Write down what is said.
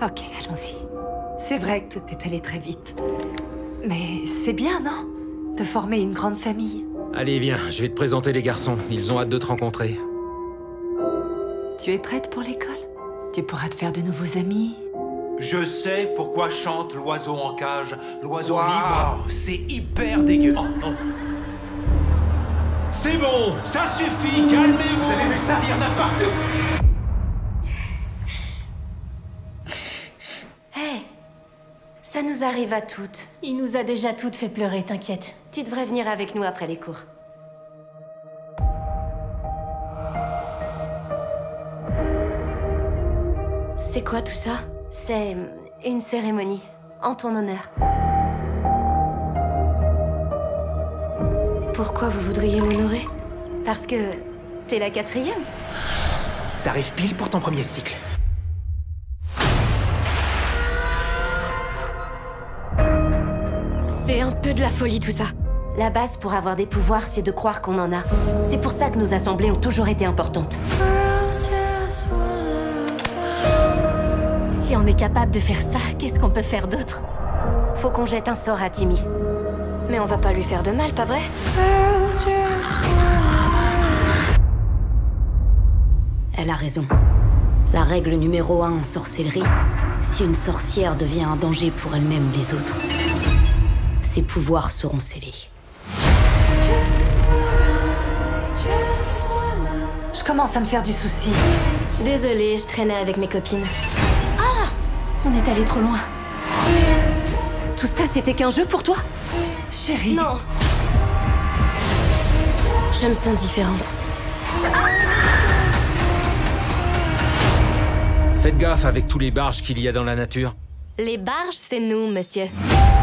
Ok, allons-y. C'est vrai que tout est allé très vite. Mais c'est bien, non? De former une grande famille. Allez, viens, je vais te présenter les garçons. Ils ont hâte de te rencontrer. Tu es prête pour l'école? Tu pourras te faire de nouveaux amis. Je sais pourquoi chante l'oiseau en cage. L'oiseau Waouh, libre. C'est hyper dégueu. Oh, non. C'est bon, ça suffit, calmez-vous. Vous avez vu ça? Il y en a partout. Hey, ça nous arrive à toutes. Il nous a déjà toutes fait pleurer, t'inquiète. Tu devrais venir avec nous après les cours. C'est quoi tout ça? C'est une cérémonie, en ton honneur. Pourquoi vous voudriez m'honorer? Parce que t'es la 4e. T'arrives pile pour ton premier cycle. C'est un peu de la folie tout ça. La base pour avoir des pouvoirs, c'est de croire qu'on en a. C'est pour ça que nos assemblées ont toujours été importantes. Si on est capable de faire ça, qu'est-ce qu'on peut faire d'autre? Faut qu'on jette un sort à Timmy. Mais on va pas lui faire de mal, pas vrai? Elle a raison. La règle numéro 1 en sorcellerie, si une sorcière devient un danger pour elle-même ou les autres, ses pouvoirs seront scellés. Je commence à me faire du souci. Désolée, je traînais avec mes copines. On est allé trop loin. Tout ça, c'était qu'un jeu pour toi? Chérie. Non. Je me sens différente. Faites gaffe avec tous les barges qu'il y a dans la nature. Les barges, c'est nous, monsieur.